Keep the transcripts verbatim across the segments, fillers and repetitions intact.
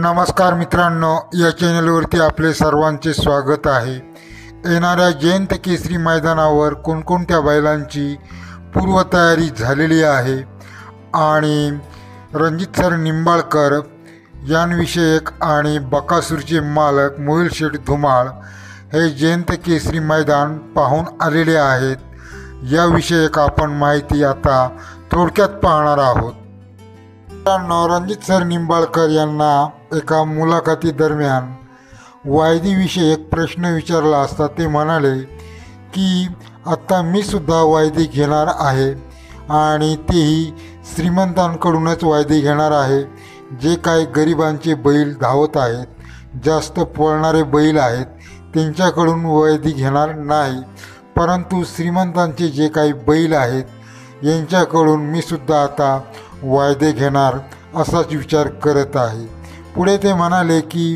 नमस्कार मित्रांनो, या चॅनलवरती आपले सर्वांचे स्वागत आहे। येणाऱ्या जयंत केसरी मैदानावर कोणकोणत्या बैलांची पूर्वतयारी झालेली आहे आणि रणजित सर निंबाळकर यांविषयक आणि बकासूरचे मालक मोहिल शेठ धुमाळ हे जयंत केसरी मैदान पाहून आलेले आहेत। याविषयक आपण माहिती आता थोडक्यात पाहणार आहोत। रणजित सर निंबाळकर यांना एका मुलाखती दरम्यान वायदीविषयी एक प्रश्न विचारला असता ते म्हणाले की आता मी सुद्धा वायदी घेणार आहे आणि तेही श्रीमंतांकडूनच वायदी घेणार आहे। जे काही गरिबांचे बैल धावत आहेत, जास्त पळणारे बैल आहेत, त्यांच्याकडून वायदी घेणार नाही, परंतु श्रीमंतांचे जे काही बैल आहेत यांच्याकडून मी सुद्धा आता वायदे घेणार असाच विचार करत आहे। पुढे ते म्हणाले की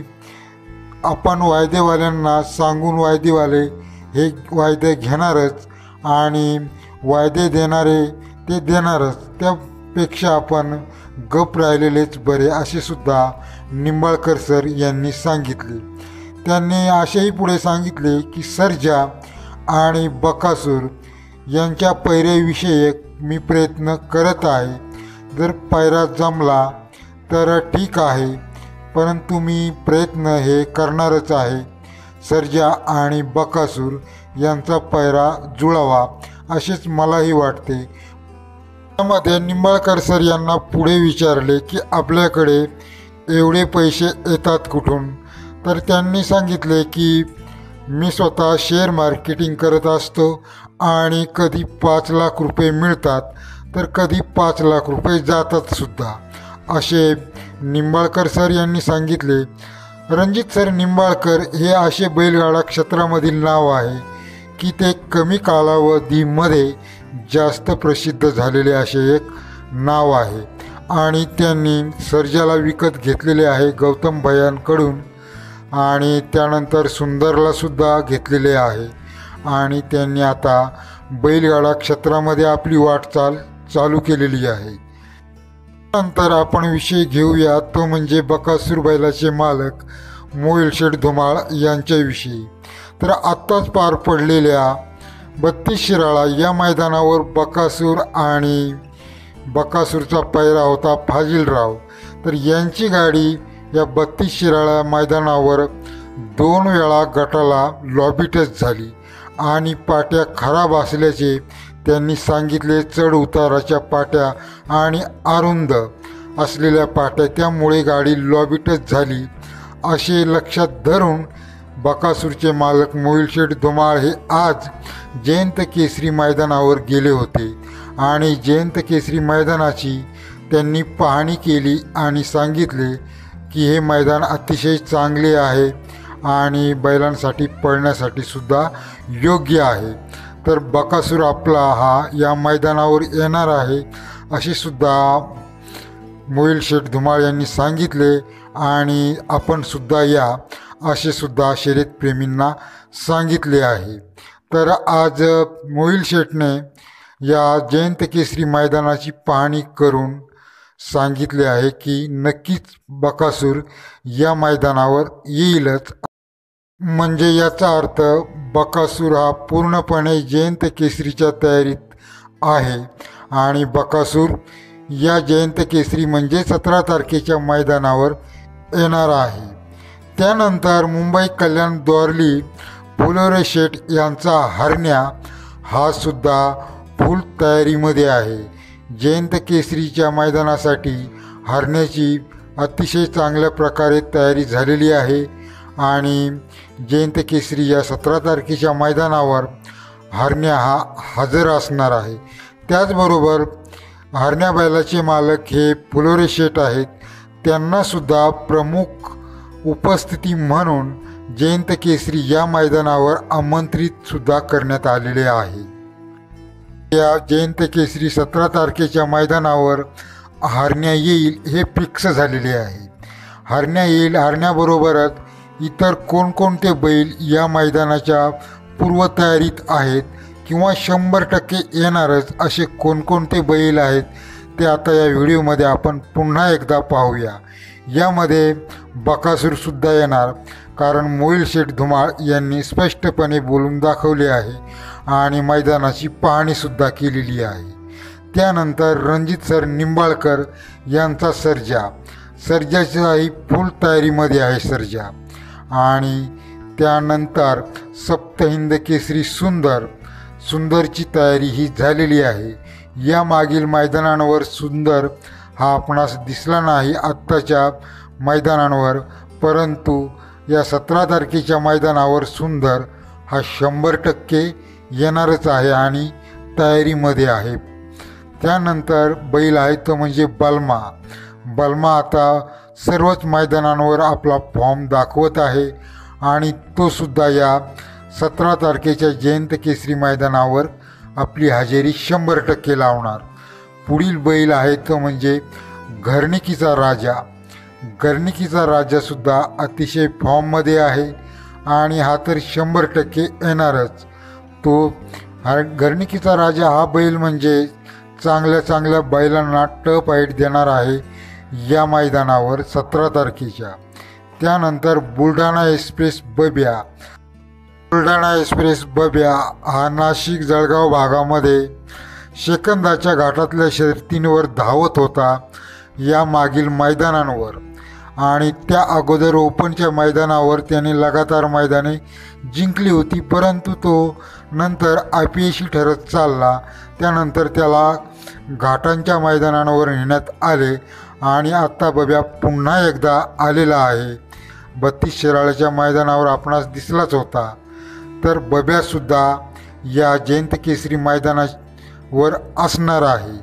आपण वायदेवाल्यांना सांगून वायदेवाले हे वायदे घेणारच आणि वायदे देणारे ते देणारच, त्यापेक्षा आपण गप राहिलेलेच बरे असे सुद्धा निंबाळकर सर यांनी सांगितले। त्यांनी असेही पुढे सांगितले की सर्जा आणि बकासूर यांच्या पैऱ्याविषयक मी प्रयत्न करत आहे। जर पैरा जमला तर ठीक आहे, परंतु मी प्रयत्न हे करणारच आहे। सर्जा आणि बकासूर यांचा पैरा जुळावा असेच मलाही वाटते। त्यामध्ये निंबाळकर सर यांना पुढे विचारले की आपल्याकडे एवढे पैसे येतात कुठून, तर त्यांनी सांगितले की मी स्वतः शेअर मार्केटिंग करत असतो आणि कधी पाच लाख रुपये मिळतात तर कधी पाच लाख रुपये जातात सुद्धा, असे निंबाळकर सर यांनी सांगितले। रणजित सर निंबाळकर हे असे बैलगाडा क्षेत्रामधील नाव आहे की ते कमी कालावधीमध्ये जास्त प्रसिद्ध झालेले असे एक नाव आहे आणि त्यांनी सर्जाला विकत घेतलेले आहे गौतम भैयांकडून आणि त्यानंतर सुंदरला सुद्धा घेतलेले आहे आणि त्यांनी आता बैलगाडा क्षेत्रामध्ये आपली वाटचाल चालू केलेली आहे। नंतर आपण विषय घेऊया तो म्हणजे बकासूर बैलाचे मालक मोहिल शेठ धुमाळ यांच्याविषयी। तर आत्ताच पार पडलेल्या बत्तीस शिराळा या मैदानावर बकासूर आणि बकासूरचा पैरा होता फाजिलराव, तर यांची गाडी या बत्तीस शिराळा मैदानावर दोन वेळा गटाला लॉबी टच झाली आणि पाट्या खराब असल्याचे त्यांनी सांगितले। चढ उताराच्या पाट्या आणि अरुंद असलेल्या पाट्या, त्यामुळे गाडी लॉबी टच झाली असे लक्षात धरून बकासूरचे मालक मोहिल शेठ धुमाळ हे आज जयंत केसरी मैदानावर गेले होते आणि जयंत केसरी मैदानाची त्यांनी पाहणी केली आणि सांगितले की हे मैदान अतिशय चांगले आहे आणि बैलांसाठी पळण्यासाठी सुद्धा योग्य आहे। तर बकासूर आपला हा या मैदानावर येणार आहे असे सुद्धा मोहिल शेठ धुमाळ यांनी सांगितले आणि आपण सुद्धा या असे सुद्धा शर्यतप्रेमींना सांगितले आहे। तर आज मोहिल शेठने या जयंत केसरी मैदानाची पाहणी करून सांगितले आहे की नक्कीच बकासूर या मैदानावर येईलच, म्हणजे याचा अर्थ बकासूर हा पूर्णपणे जयंत केसरीच्या तयारीत आहे आणि बकासूर या जयंत केसरी म्हणजे सतरा तारखेच्या मैदानावर येणार आहे। त्यानंतर मुंबई कल्याण द्वारली फुलोरे शेठ यांचा हरण्या हा सुद्धा फुल तयारीमध्ये आहे। जयंत केसरीच्या मैदानासाठी हरण्याची अतिशय चांगल्या प्रकारे तयारी झालेली आहे आणि जयंत केसरी या सतरा तारखेच्या मैदानावर हरण्या हा हजर असणार आहे। त्याचबरोबर हरण्या बैलाचे मालक हे फुलोरे शेठ आहेत, त्यांनासुद्धा प्रमुख उपस्थिती म्हणून जयंत केसरी या मैदानावर आमंत्रितसुद्धा करण्यात आलेले आहे। या जयंत केसरी सतरा तारखेच्या मैदानावर हरण्या येईल हे फिक्स झालेले आहे। हरण्या येईल, हरण्याबरोबरच इतर कोणकोणते बैल या मैदानाच्या पूर्वतयारीत आहेत किंवा शंभर टक्के येणारच असे कोणकोणते बैल आहेत ते आता या व्हिडिओमध्ये आपण पुन्हा एकदा पाहूया। यामध्ये बकासूरसुद्धा येणार, कारण मोहिल शेठ धुमाळ यांनी स्पष्टपणे बोलून दाखवले आहे आणि मैदानाची पाहणीसुद्धा केलेली आहे. त्यानंतर रणजित सर निंबाळकर यांचा सर्जा सर्जाच्याही फुल तयारीमध्ये आहे सर्जा. आणि त्यानंतर सप्तहिंद केसरी सुंदर सुंदरची तयारी ही झालेली आहे. या मागील मैदानांवर सुंदर हा आपणास दिसला नाही आत्ताच्या मैदानांवर, परंतु या सतरा तारखेच्या मैदानावर सुंदर हा शंभर टक्के येणारच आहे आणि तयारीमध्ये आहे. त्यानंतर बैल आहे तो म्हणजे बलमा. बलमा आता सर्वच मैदानांवर आपला फॉर्म दाखवत आहे आणि तो सुद्धा या सतरा तारखेच्या जयंत केसरी मैदानावर आपली हजेरी शंभर टक्के लावणार. पुढील बैल आहे तो म्हणजे घरणिकीचा राजा. घरणिकीचा राजासुद्धा अतिशय फॉर्ममध्ये आहे आणि हा तर शंभर टक्के येणारच. तो हा घरणिकीचा राजा हा बैल म्हणजे चांगल्या चांगल्या बैलांना टफ हाईट देणार आहे या मैदानावर सतरा तारखेच्या. त्यानंतर बुलढाणा एक्सप्रेस बब्या. बुलढाणा एक्सप्रेस बब्या हा नाशिक जळगाव भागामध्ये सेकंदाच्या घाटातल्या शर्यतींवर धावत होता या मागील मैदानांवर, आणि त्या अगोदर ओपनच्या मैदानावर त्याने लगातार मैदाने जिंकली होती, परंतु तो नंतर अपयशी ठरत चालला. त्यानंतर त्याला घाटांच्या मैदानांवर नेण्यात आले आणि आत्ता बब्या पुन्हा एकदा आलेला आहे. बत्तीस शिराळ्याच्या मैदानावर आपणास दिसलाच होता. तर बब्यासुद्धा या जयंत केसरी मैदानावर असणार आहे.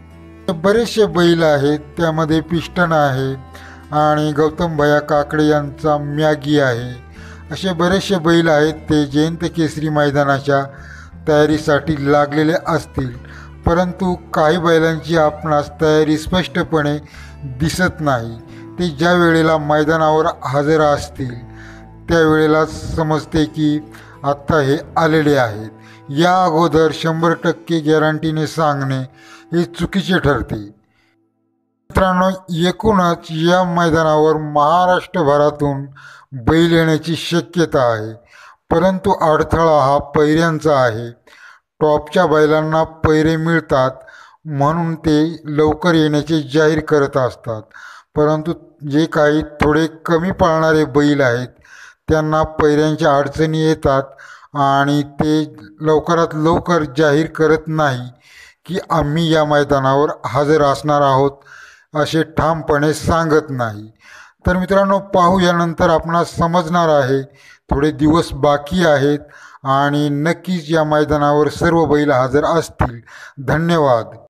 बरेचसे बैल आहेत, त्यामध्ये पिस्टन आहे आणि गौतम भैया काकडे यांचा मॅगी आहे. असे बरेचसे बैल आहेत ते जयंत केसरी मैदानाच्या तयारीसाठी लागलेले असतील, परंतु काही बैलांची आपणास तयारी स्पष्टपणे दिसत नाही. ते ज्या वेळेला मैदानावर हजर असतील त्यावेळेला समजते की आत्ता हे आलेले आहेत. या अगोदर शंभर टक्के गॅरंटीने सांगणे हे चुकीचे ठरते. मित्रांनो, एकूणच या मैदानावर महाराष्ट्रभरातून बैल येण्याची शक्यता आहे, परंतु अडथळा हा पैऱ्यांचा आहे. टॉपच्या बैलांना पैरे मिळतात म्हणून ते लवकर येण्याचे जाहीर करत असतात, परंतु जे काही थोडे कमी पळणारे बैल आहेत त्यांना पैऱ्यांच्या अडचणी येतात आणि ते लवकरात लवकर जाहीर करत नाही की आम्ही या मैदानावर हजर असणार आहोत, असे ठामपणे सांगत नाही. तर मित्रांनो, पाहू यानंतर आपणास समजणार आहे. थोडे दिवस बाकी आहेत आणि नक्कीच या मैदानावर सर्व बैल हजर असतील. धन्यवाद.